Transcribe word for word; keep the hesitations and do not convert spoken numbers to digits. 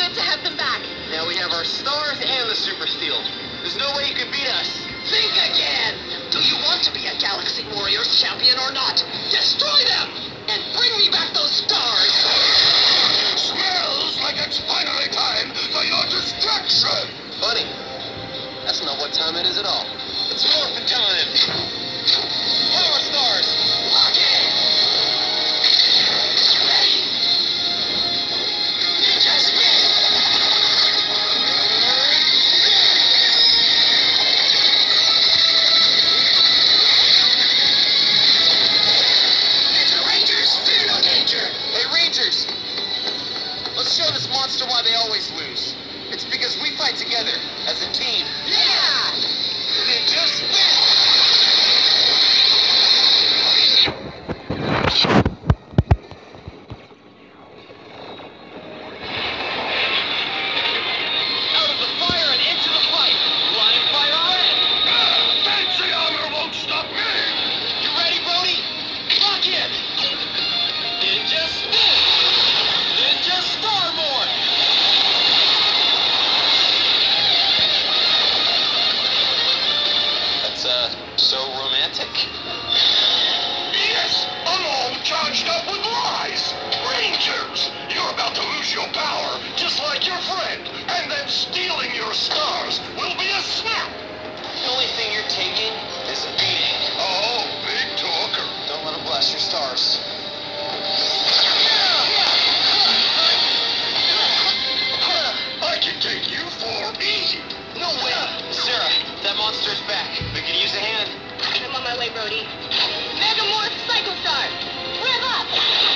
good to have them back. Now we have our stars and the Super Steel. There's no way you can beat us. Think again! Do you want to be a Galaxy Warriors champion or not? Destroy them! And bring me back those stars! Smells like it's finally time for your destruction! Funny. That's not what time it is at all. It's morphin' time! Power stars! Lock in! Ready! Ninja spin! Ninja Rangers, fear no danger! Hey, Rangers! Let's show this monster why they always lose. It's because we fight together, as a team. Yeah! Ninja spin! Out of the fire and into the fight! Flying fire red! Fancy armor won't stop me! You ready, Brody? Lock in! Ninja spin! Ninja starboard! That's, uh, so romantic. Yes, I'm all charged up with lies! Rangers, you're about to lose your power, just like your friend, and then stealing your stars will be a snap! The only thing you're taking is a beating. Oh, big talker. Don't let him blast your stars. I can take you for easy. No way! Sarah, that monster's back. We could use a hand. I'm on my way, Brody. Megamorph Psycho Star! Rev up!